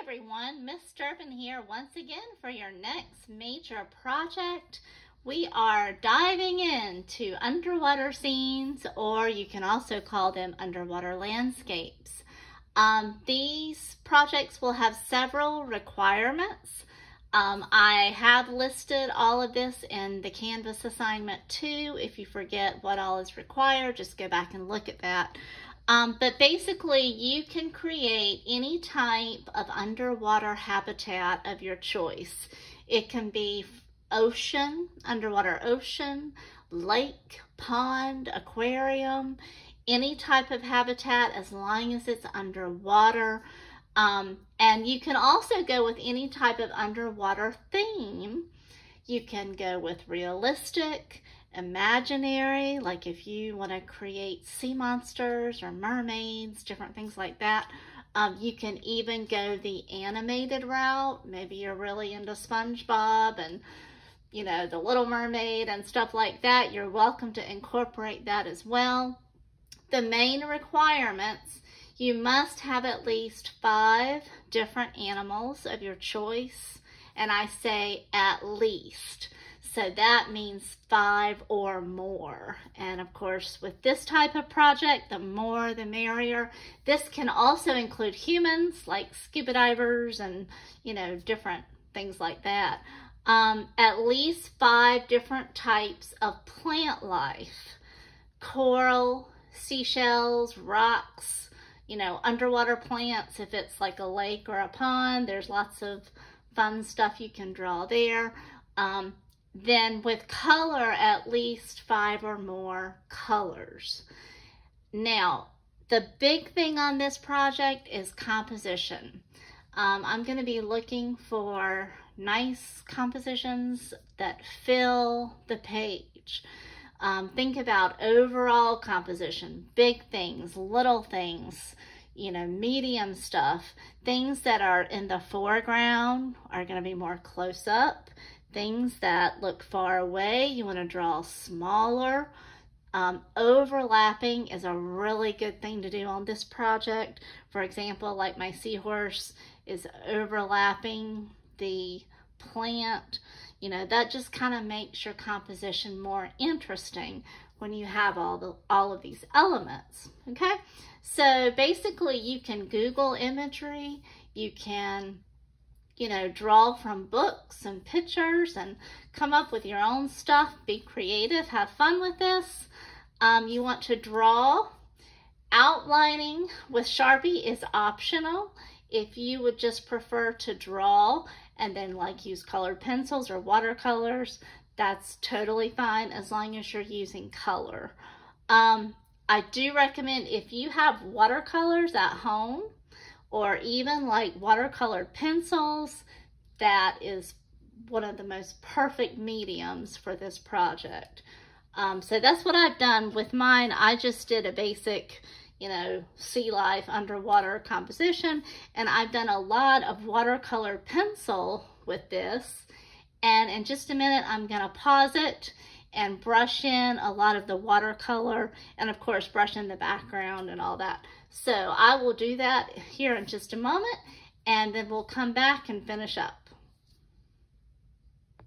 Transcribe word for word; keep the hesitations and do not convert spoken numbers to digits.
everyone, Miss Durbin here once again for your next major project. We are diving into underwater scenes, or you can also call them underwater landscapes. Um, these projects will have several requirements. Um, I have listed all of this in the Canvas assignment too. If you forget what all is required, just go back and look at that. Um, but basically, you can create any type of underwater habitat of your choice. It can be ocean, underwater ocean, lake, pond, aquarium, any type of habitat as long as it's underwater. Um, and you can also go with any type of underwater theme. You can go with realistic, imaginary, like if you want to create sea monsters or mermaids, different things like that. Um, you can even go the animated route. Maybe you're really into SpongeBob and, you know, the Little Mermaid and stuff like that. You're welcome to incorporate that as well. The main requirements: you must have at least five different animals of your choice, and I say at least. So that means five or more. And of course, with this type of project, the more the merrier. This can also include humans, like scuba divers and, you know, different things like that. Um, at least five different types of plant life: coral, seashells, rocks, you know, underwater plants. If it's like a lake or a pond, there's lots of fun stuff you can draw there. Um, Then with color, at least five or more colors. Now, the big thing on this project is composition. Um, I'm going to be looking for nice compositions that fill the page. Um, think about overall composition, big things, little things, you know, medium stuff. Things that are in the foreground are going to be more close up. Things that look far away, you want to draw smaller. Um, overlapping is a really good thing to do on this project. For example, like my seahorse is overlapping the plant. You know, that just kind of makes your composition more interesting when you have all the all of these elements. Okay, so basically you can Google imagery, you can, you know, draw from books and pictures and come up with your own stuff. Be creative, have fun with this. Um, you want to draw. Outlining with Sharpie is optional. If you would just prefer to draw and then like use colored pencils or watercolors, that's totally fine as long as you're using color. Um, I do recommend, if you have watercolors at home, or even like watercolored pencils, that is one of the most perfect mediums for this project. Um, so that's what I've done with mine. I just did a basic, you know, sea life underwater composition, and I've done a lot of watercolor pencil with this. And in just a minute, I'm gonna pause it and brush in a lot of the watercolor, and of course brush in the background and all that. So I will do that here in just a moment, and then we'll come back and finish up.